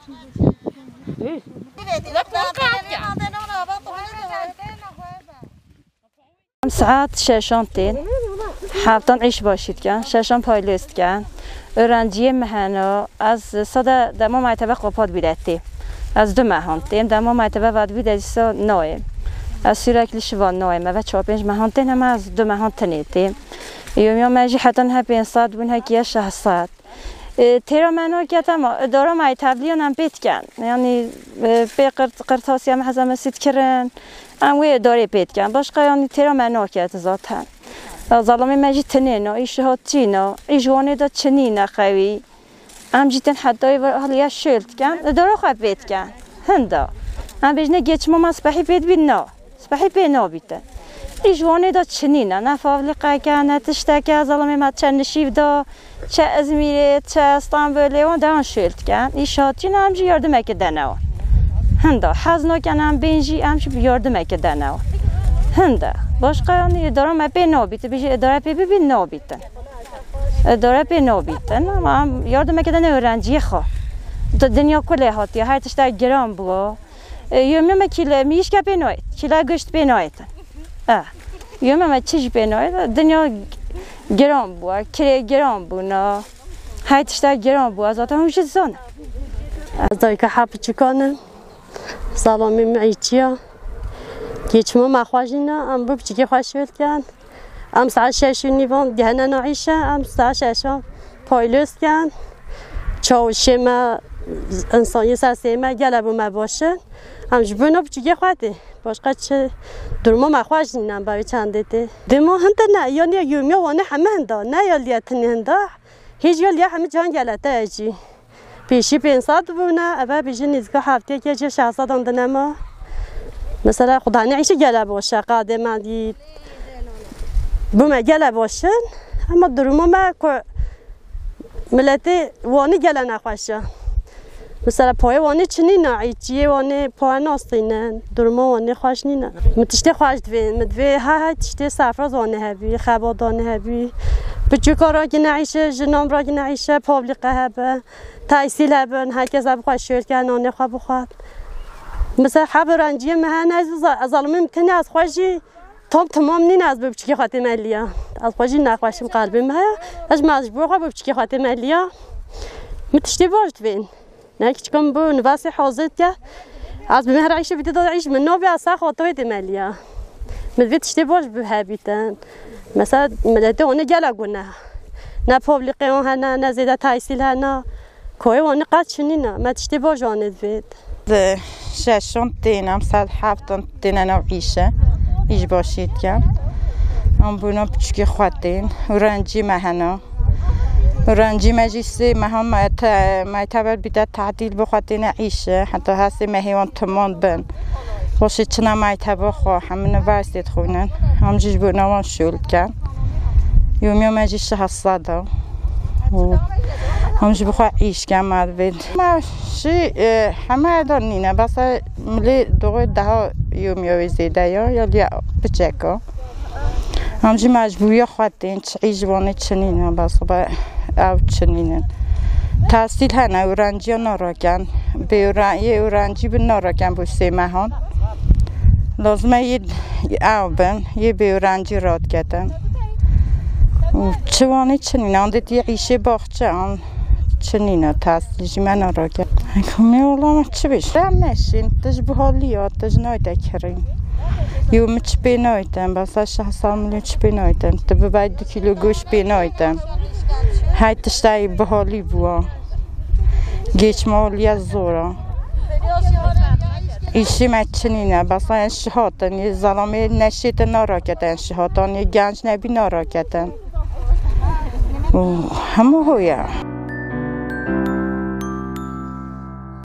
ساعت ششم تین هفتان عیش باشید کن ششم پایلیست کن öğrenciye mehana az sada demo maytebe qopat bileti az 2 mehantim demo maytebe vad bidesa noy az sürekli şivan noy ve 4-5 mehantin ama az 2 mehantineti yom maji hatan ha 5 saat bun hakiye 6 saat tera meno ketama dara maytabliyan petken yani be qırtasiye mahzemesi kirin am ve dare petken başka yani tera meno ket zaten ظلمي ما جيت تنينو إيش هاتينو إيش واني دا تنينا خوي أم جيتن حتى يا شلت كان دارو خبيت كان هندا أم بيجنا جيت ماما صباحي بيت بينا صباحي بينا بيتن إيش واني دا تنينا نفاولقة كان تشتكى ظلمي ما تشنشيف دا چه أزميري چه اسطنبولي وان دا شلت كان إيش هاتينا أم جي يردم كدناو هندا حزنا كان أم بينجي أم جي يردم كدناو هندا başka yani idare mepe nabite bir idare pepe bir nabite idare pe nabite ama yardım eden öğrenciye ha dünya kule hatiye her işte gram bu yömeme kile miş ke penayet kile güçt penayet yömeme çiş penayet dünya gram bu kire gram bu na her işte gram bu zaten hoş zon azayka hap çıkanın salamim ayçiya كيتشمو ما خواجينا ام بوبتي خواشوت كان ام ساعه شاشو نيفون دهنا نعيشه ام ساعه شاشو پایلوس كان چاو شما انسانی ساسما گلبو ما باشه ام جبونو بچی خواته باشقا چه درمو ما خواجینا با چندته دمو هند نه یعنی یومی و نه همه هندا نه یالیتن هندا هیچ یالیا همه جان گلته اجی پیشی 500 بونه اول بیجی نزگاه هفته که چه 600 اندنما مثلا خدا نعيش جلا باشه قادم دي بما جلا باشن اما درمو ما ملتي واني جلا نخواشه مثلا پای واني چني نعيچي واني پای ناستينن درمو واني خوش نينا متشتي خوش دوين مدوي ها تشتي سفر واني هبي خبادان هبي بچوكارا که نعيشه جنام را که نعيشه پابليقه هبه تحصيل هبن هركز اب خوش شول كان خو بخواد مثلا حبرانجی مهان از ظالم ممکنه از خواجی تمام نین از بچکی خاطر ملیا از خواجی نخواشم قلبی مه از مجبور خو بچکی خاطر ملیا متشتی باشد وین نه کی کم بو نواسی حاضر که از بمهر عیش بیت داد عیش من نوبی از خاطر ملیا مدوی تشتی باش به هبیتن مثلا ملت اون گلا گونه نه پابلیقه اون هنا نه زیاده تحصیل هنا کوی اون قد شنینا ما تشتی باش آن دوید ششم تینم 107 تینم عیشه ایش باشید که ام بونا بچکی خواهدین ورنجی مهنا ورنجی مجلسی مهم معتبر بیده تعدیل بخواهدین عیشه حتی هستی مهیوان تمان بن باشید چنه معتبر خواه همین ورسید خونن هم جیش بونا وان شول کن یومی مجلس 700 همش بخواه عیش کم مدوید ما شی همه دانینه بس ملی دوغه ده یومیوی زیده یا بچکا همش مجبوری خواهدین عیش وانه چنینه بس با او چنینه تحصیل هنه اورنجی ها ناراکن یه اورنجی به ناراکن با 3 مهان لازمه یه او بن یه به اورنجی راد کردن چوانی چنینه آن دیدی عیشه باخچه آن چنینه تحصیلی من را کرد کمی اولا چه بیش رمشین تج بحالی ها تج نایده کریم یو مچ بینایدن بس 6 میلیون چ بینایدن تو باید 2 کیلو گوشت بینایدن های تشتای بحالی بوا گیچ مالی از زورا ایشی مچنینه بس انشهاتن یه ظلامه نشید نارا کردن انشهاتان یه گنج نبی نارا کردن همه هویا